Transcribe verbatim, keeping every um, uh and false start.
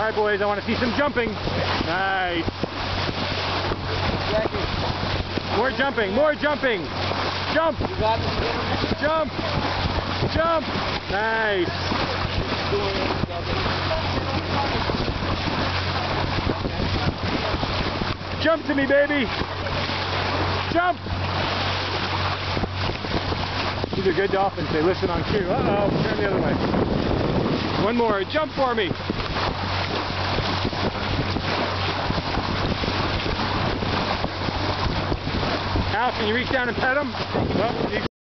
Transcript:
right, boys, I want to see some jumping. Nice. More jumping, more jumping. Jump. Jump. Jump. Nice. Jump to me, baby. Jump. These are good Dolphins. They listen on cue. Uh-oh, turn the other way. One more. Jump for me. Al, can you reach down and pet him? Well,